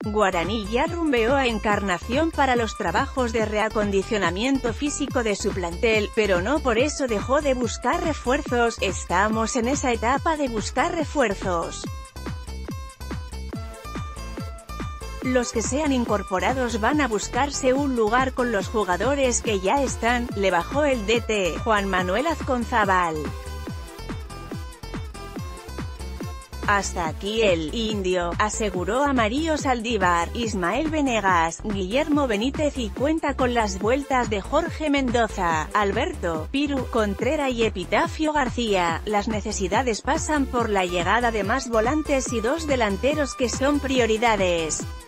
Guaraní ya rumbeó a Encarnación para los trabajos de reacondicionamiento físico de su plantel, pero no por eso dejó de buscar refuerzos. Estamos en esa etapa de buscar refuerzos. Los que sean incorporados van a buscarse un lugar con los jugadores que ya están, le bajó el DT, Juan Manuel Azconzábal. Hasta aquí el «Indio», aseguró Amarillo Saldívar, Ismael Venegas, Guillermo Benítez y cuenta con las vueltas de Jorge Mendoza, Alberto, Piru, Contrera y Epitafio García. Las necesidades pasan por la llegada de más volantes y dos delanteros que son prioridades.